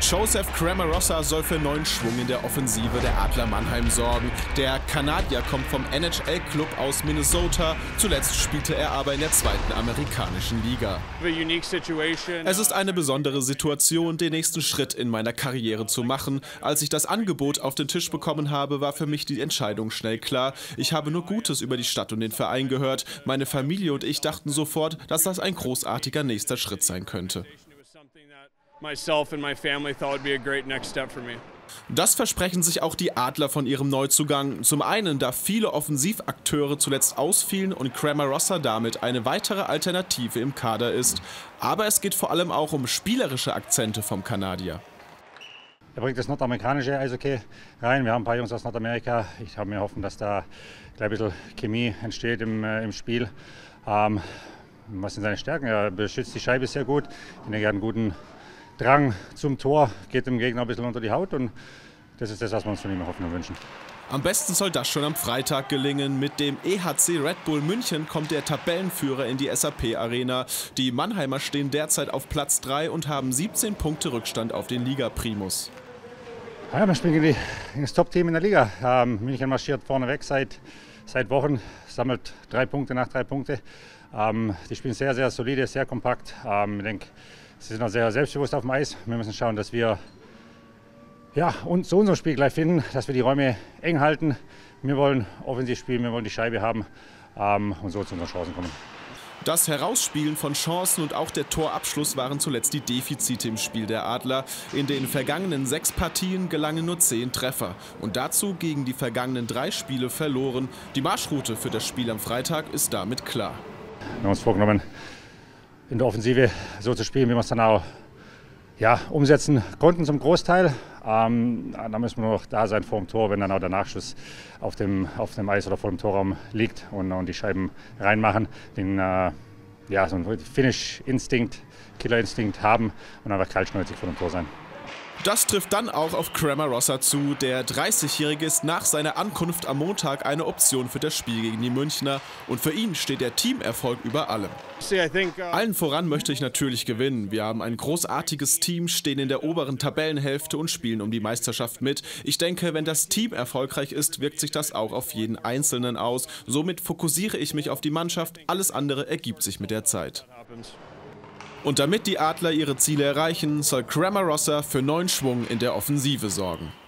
Joseph Cramarossa soll für neuen Schwung in der Offensive der Adler Mannheim sorgen. Der Kanadier kommt vom NHL-Club aus Minnesota. Zuletzt spielte er aber in der zweiten amerikanischen Liga. Es ist eine besondere Situation, den nächsten Schritt in meiner Karriere zu machen. Als ich das Angebot auf den Tisch bekommen habe, war für mich die Entscheidung schnell klar. Ich habe nur Gutes über die Stadt und den Verein gehört. Meine Familie und ich dachten sofort, dass das ein großartiger nächster Schritt sein könnte. Das versprechen sich auch die Adler von ihrem Neuzugang. Zum einen, da viele Offensivakteure zuletzt ausfielen und Cramarossa damit eine weitere Alternative im Kader ist. Aber es geht vor allem auch um spielerische Akzente vom Kanadier. Er bringt das nordamerikanische Eishockey rein. Wir haben ein paar Jungs aus Nordamerika. Ich habe mir hoffen, dass da gleich ein bisschen Chemie entsteht im Spiel. Was sind seine Stärken? Er beschützt die Scheibe sehr gut. Er hat einen guten Drang zum Tor, geht dem Gegner ein bisschen unter die Haut und das ist das, was wir uns von ihm hoffen und wünschen. Am besten soll das schon am Freitag gelingen. Mit dem EHC Red Bull München kommt der Tabellenführer in die SAP Arena. Die Mannheimer stehen derzeit auf Platz 3 und haben 17 Punkte Rückstand auf den Liga-Primus. Ja, wir spielen in das Top-Team in der Liga. München marschiert vorneweg seit Wochen, sammelt 3 Punkte nach 3 Punkte. Die spielen sehr, sehr solide, sehr kompakt. Ich denke, sie sind auch sehr selbstbewusst auf dem Eis. Wir müssen schauen, dass wir uns zu unserem Spiel gleich finden, dass wir die Räume eng halten. Wir wollen offensiv spielen, wir wollen die Scheibe haben und so zu unseren Chancen kommen. Das Herausspielen von Chancen und auch der Torabschluss waren zuletzt die Defizite im Spiel der Adler. In den vergangenen 6 Partien gelangen nur 10 Treffer. Und dazu gegen die vergangenen 3 Spiele verloren. Die Marschroute für das Spiel am Freitag ist damit klar. Wir haben uns vorgenommen, in der Offensive so zu spielen, wie wir es dann auch umsetzen konnten zum Großteil. Da müssen wir noch da sein vor dem Tor, wenn dann auch der Nachschuss auf dem Eis oder vor dem Torraum liegt und die Scheiben reinmachen. So einen Finish-Instinkt, Killer-Instinkt haben und einfach kaltschnäuzig vor dem Tor sein. Das trifft dann auch auf Cramarossa zu. Der 30-Jährige ist nach seiner Ankunft am Montag eine Option für das Spiel gegen die Münchner. Und für ihn steht der Teamerfolg über allem. Allen voran möchte ich natürlich gewinnen. Wir haben ein großartiges Team, stehen in der oberen Tabellenhälfte und spielen um die Meisterschaft mit. Ich denke, wenn das Team erfolgreich ist, wirkt sich das auch auf jeden Einzelnen aus. Somit fokussiere ich mich auf die Mannschaft. Alles andere ergibt sich mit der Zeit. Und damit die Adler ihre Ziele erreichen, soll Cramarossa für neuen Schwung in der Offensive sorgen.